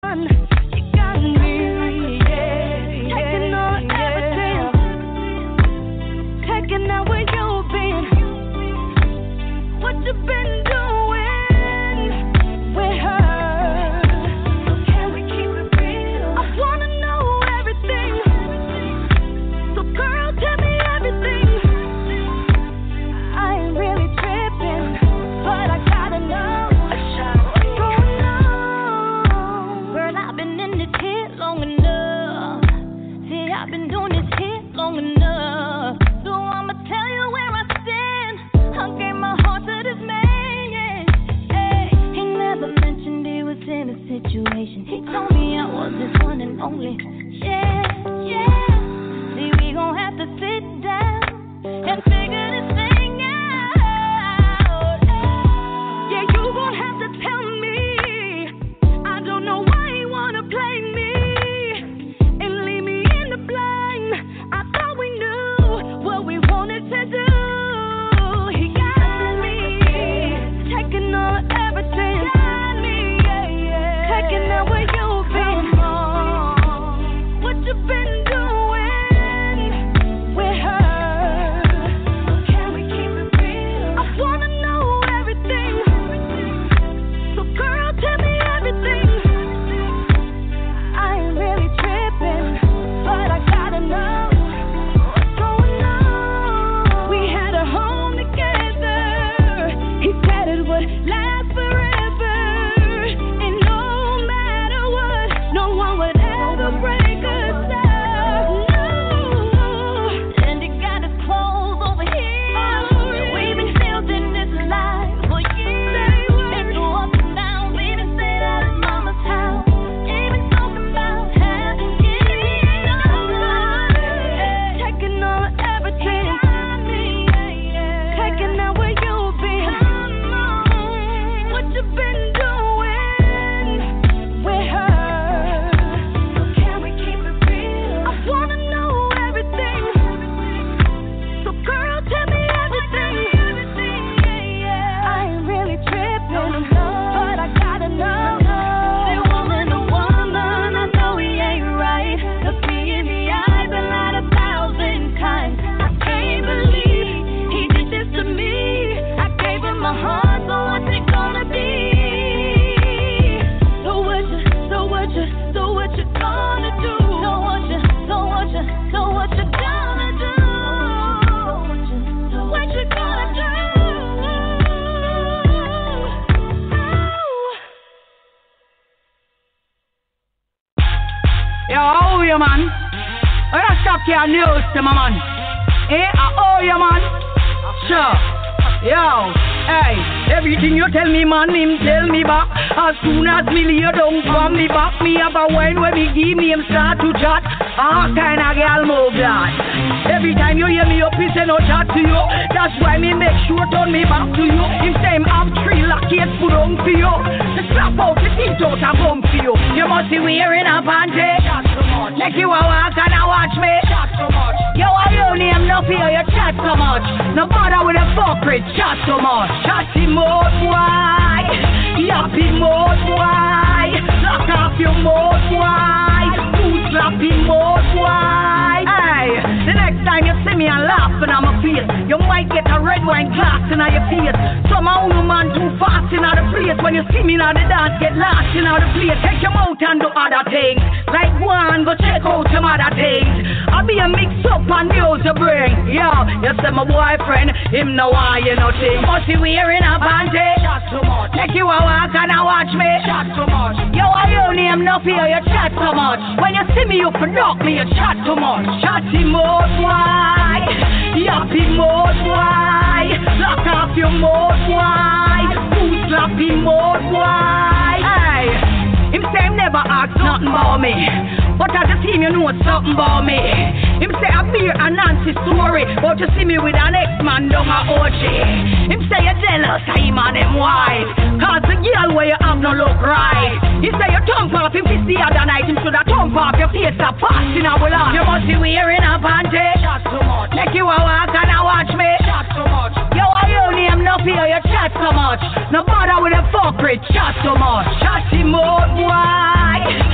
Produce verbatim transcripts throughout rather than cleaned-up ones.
No bother with a fuckery, chat so much. Chatty mode, why?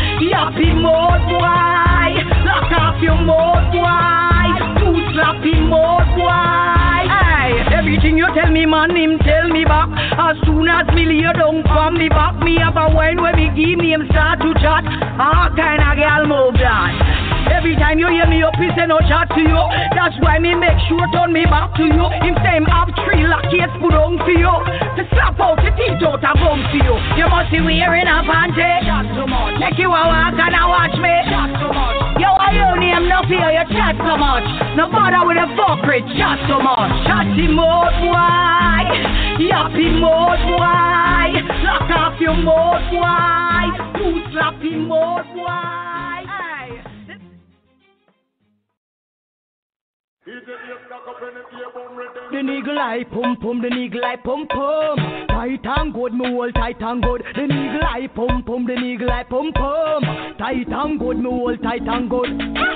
me man him tell me back. As soon as me lay down from me back, me have a wine when me give me him start to chat. All kind of girl move that. Every time you hear me up, he say no chat to you. That's why me make sure turn me back to you. Him say him have three lockets put on for you. To slap out the teeth out a bum for you. You must be wearing a panty. Chat too much. Make you a walk and a watch me. Chat too much. Yo, I your name no fear you chat so much. No bother with a fuckery, chat so much. Chatty mode boy, yappy mode boy. Lock off your mode boy. Two slappy mode boy. The niggle eye pum pum, the niggle eye pum pum. Tight and good, me hold tight and good. The niggle eye pum pum, the niggle eye pum pum. Tight and good, me hold tight and good.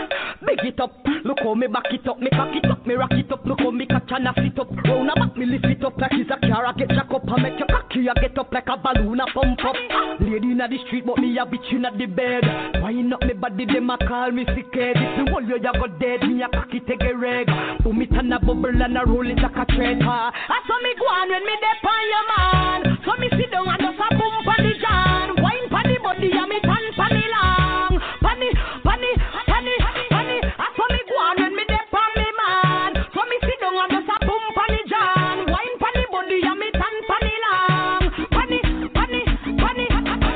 Big it up, look how me back it up, me cock it up, me rock it up, look how me catch and a sit up. Round a back, me lift it up like it's a car, I get jack up and make your cocky, I get up like a balloon, a pump up. Lady in the street, but me a bitch in the bed. Wind up me body, them a call me sick head. If me hold you, you go dead, me a cocky take a reg. Boom it and a bubble and a roll it like a tread. I saw me go on when me dep on your man. So me sit down and just a boom pan the jam. Wine pan the body and me tan pan the long. Pan the, pan the, pan the, pan the. I saw me go on when me dep on me man. So me sit down and just a boom pan the jam. Wine pan the body and me tan pan the long. Pan the, pan the, pan the,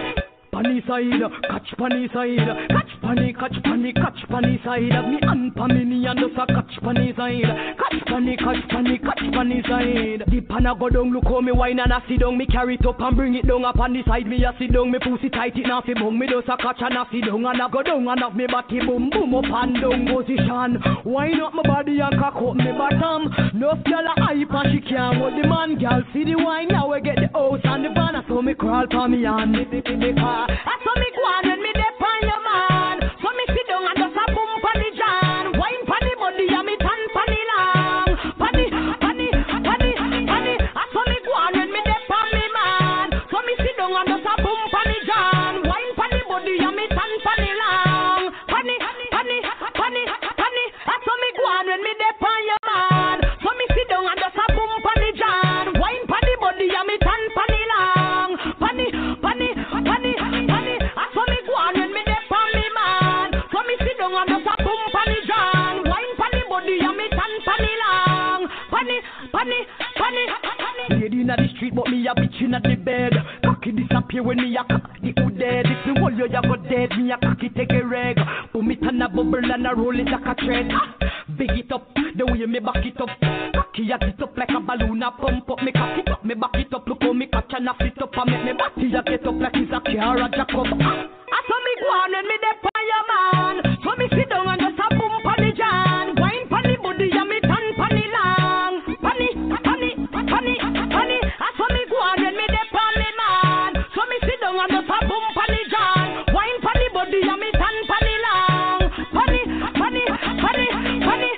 pan the side, catch pan the side, catch pan the, catch pan the, catch pan the side. Me and pan me and just a catch pan the side. Catch pan the, catch pan the, catch pan the side. The pan a go down, look how me wine and a sit down. Me carry it up and bring it down up on the side. Me a sit down, me pussy tight it now fi bung. Me just a catch and a sit down and a go down and have me body boom boom up and down position. Wine up my body and cock up me bottom. No girl a hype and she can't hold the man. Girl see the wine now we get the house and the van. So me crawl for me and me me me car. I saw me go on when me dep on your man. So me sit down and just a boom pan the jan. Wine pan the body and me tan pan the long. Pan the, pan the, pan the, pan the. I saw me go on when me dep on me man. So me sit down and just a boom pan the jan. Wine pan the body and me tan pan the long. Pan the, pan the, pan the, pan the. I saw me go on when me dep on your man. So me sit down and just a boom pan the jan. Wine pan the body and me tan pan the long. Pan the, pan the, pan the, pan the. I saw me go on when me dep on me man. So me sit down and just a boom pan the jan. Wine pan the body and me tan pan the long. Pan the, pan the, pan the, pan the. Lady in the street, but me a bitch in the bed. Cocky disappear when me a cock the good dead. If me hold you, you go dead. Me a cocky take a reg. Boom it and a bubble and a roll it like a tread. Big it up, the way me back it up. Cocky a sit up like a balloon, a pump up. Me cock it up, me back it up. Look how me catch and a fit up. And make me body a get up like it's a car a jack up. I saw me go on when me dep on your man. So me sit down and just a boom pan the jan. Wine pan the body and me tan pan the long. Pan the, pan the, pan the, pan the. I saw me go on when me dep on me man. So me sit down and just a boom pan the jan. Wine pan the body and me tan pan the long. Pan the, pan the, pan the, pan the.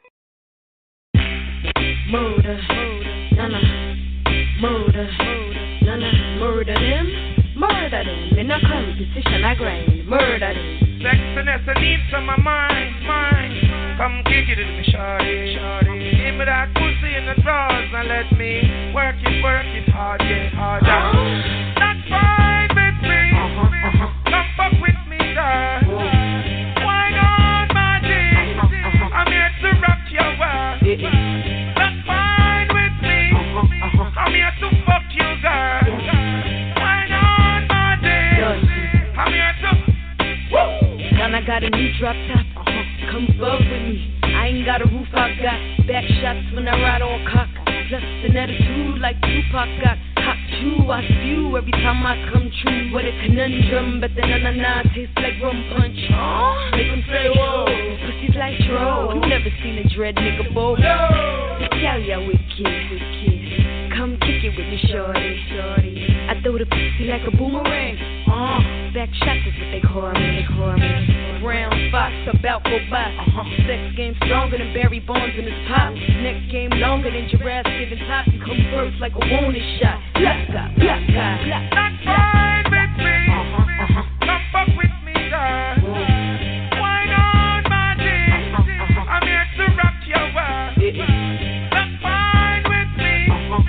Murder, na na, murder, na na, murder them, murder them. In a competition I grind, murder them. Sexiness I need some of mine, mine. Come kick it with me, shawty, shawty. Give me that pussy in the drawers and let me work it, work it hard, yeah, harder. Uh-huh. That's fine with me. Uh-huh, uh-huh. Come fuck with me, girl. Uh-huh. Why not, my G? Uh-huh, uh-huh. I'm here to rock your world. Yeah. That's fine with me. Uh-huh, uh-huh. I'm here to fuck you, girl. Yeah. Why not, my G? I'm here to. Woo! And I got a new drop top. Uh-huh. Come fuck with me. I ain't got a roof, I got back shots when I ride on cock. Plus an attitude like Tupac got. Hot chew, I spew every time I come true. What a conundrum, but then na na tastes like rum punch. Oh, make them say whoa, pussy's like dro. You never seen a dread nigga bow. Yeah, yeah, wicked, wicked. Come kick it with me, shorty, shorty. I throw the pussy like a boomerang. Uh, back shots is what they call me, they call me. Brown fox about go by. Uh-huh. Sex game stronger than Barry Bonds in his pop. Neck game longer than giraffes giving top. You come first like a wanted shot. Blacka, blacka, blacka. That's fine with me. Uh-huh, uh-huh. Come fuck with me, girl. Uh-huh. Why not, my G? Uh-huh, uh-huh. I'm here to rock your world. Yeah. That's fine with me. Uh-huh,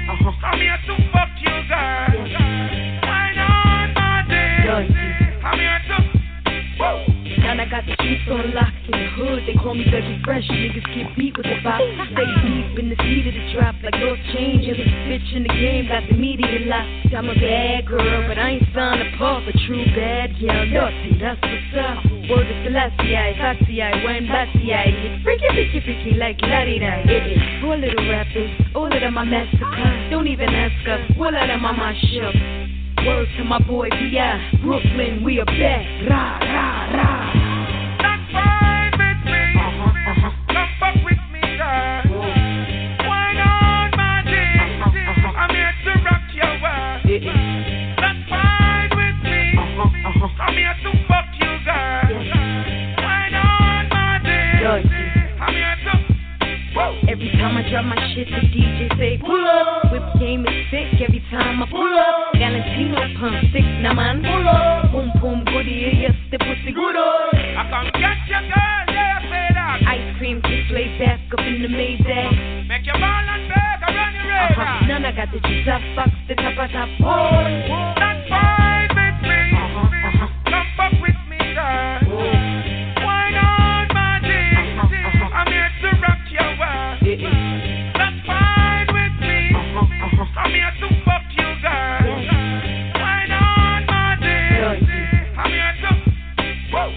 got the streets on lock. In the hood, they call me Dougie Fresh. Niggas get beat with the box. Stay deep in the seat of the drop like North Change. And this bitch in the game got the media locked. I'm a bad girl, but I ain't signed a paw for true bad girl. Naughty, that's what's up. Word is Selassie, Foxy, Wayne Bassy, freaky, freaky, freaky like Larry-Di. All of the rappers, all of them are massacre. Don't even ask us, all of them are my show. Word to my boy B I Brooklyn, we are back. Rah, rah, rah. That's fine with me. Uh-huh, uh-huh. Come fuck with me, girl. Why not, my dear? Uh-huh. I'm here to rock your world. Yeah. That's fine with me. Uh-huh, uh-huh. I'm here to fuck you, girl. Yeah. Why not, my dear? I'm here to. Whoa. Every time I drop my shit, the D J say pull up. Whip game is sick every time I pull up. Valentino pump six, now man pull up. Boom boom goodie, yes the pussy good up. I come get your girl, yeah, say that. Ice cream kick lay back up in the Maybach. Make your ball and beg, I run your radar. Uh-huh. None I got the juice, I fuck the top of top boy. That's fine with me. Uh-huh, uh-huh. Come fuck with me, girl. Why not, my dear? Uh-huh, uh-huh. I'm here to rock your world. Yeah. That's fine with me. Uh-huh, uh-huh. I'm here to fuck you, girl. Yeah. Why not, my dear? Yeah. I'm here to. Whoa.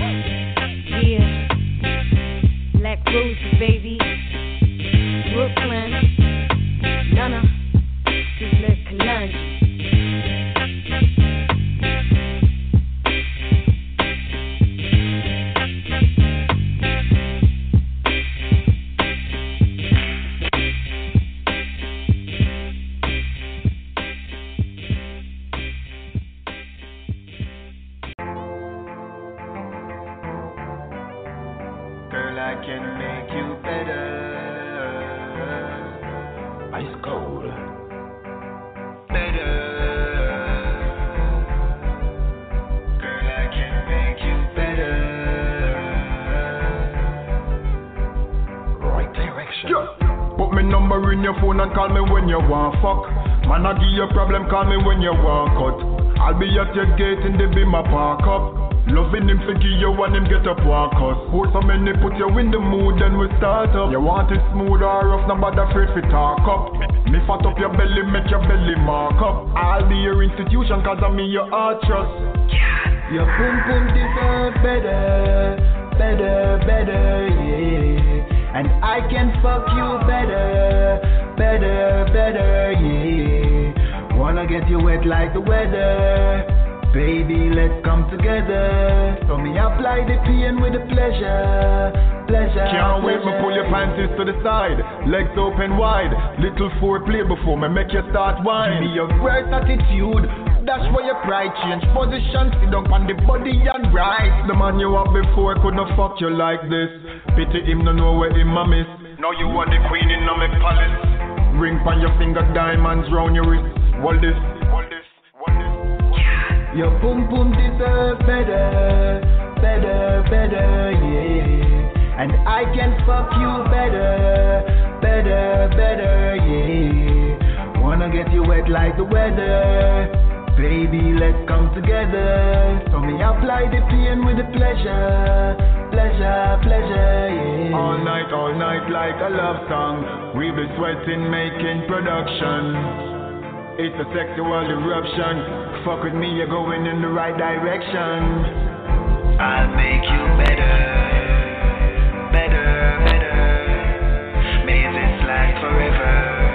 Yeah. Black Roses, baby. Brooklyn. Nana. Sizzler Kalanji. Girl, I can make you better. Ice cold. Better. Girl, I can make you better. Right direction. Yeah. Put me number in your phone and call me when you want fuck. Man, I give you a problem, call me when you want cut. I'll be at your gate in the beamer park up. Loving him for give you and him get up walk us. Put so many put you in the mood then we start up. You want it smooth or rough, nobody afraid to talk up. Me fat up your belly, make your belly mark up. I'll be your institution cause I'm in your heart trust. Your boom boom deserve better, better, better, yeah. And I can fuck you better, better, better, yeah. Wanna get you wet like the weather. Baby, let's come together. So me apply the pain with the pleasure, pleasure. Can't wait, pleasure. me pull your panties to the side, legs open wide. Little foreplay before me make you start whine. Give me your great attitude. That's why your pride change position. Sit down on the body and ride. The man you have before could not fuck you like this. Pity him no know where him a miss. Now you are the queen in my palace. Ring on your finger, diamonds round your wrist. Hold this, hold this, hold this. Your boom boom deserve better, better, better, yeah. And I can fuck you better, better, better, yeah. Wanna get you wet like the weather. Baby, let's come together. So me apply the pain with the pleasure, pleasure, pleasure, yeah. All night, all night like a love song. We be sweating, making production. It's a sexual eruption. Fuck with me, you're going in the right direction. I'll make you better, better, better. May this last forever,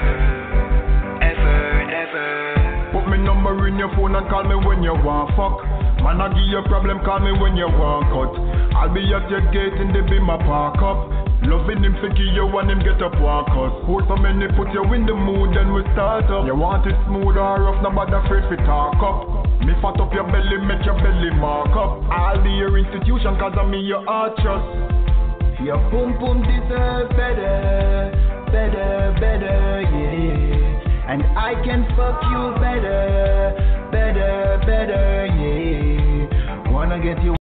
ever and ever. Put me number in your phone and call me when you want fuck. Man, I give you a problem, call me when you want cut. I'll be at your gate in the beamer park up. Loving him for give you and him get up walk us. Put so many put you in the mood then we start up. You want it smooth or rough, nobody afraid to talk up. Me fat up your belly, make your belly mark up. I'll be your institution cause I'm in your heart trust. Your boom boom deserve better, better, better, yeah. And I can fuck you better, better, better, yeah. Wanna get you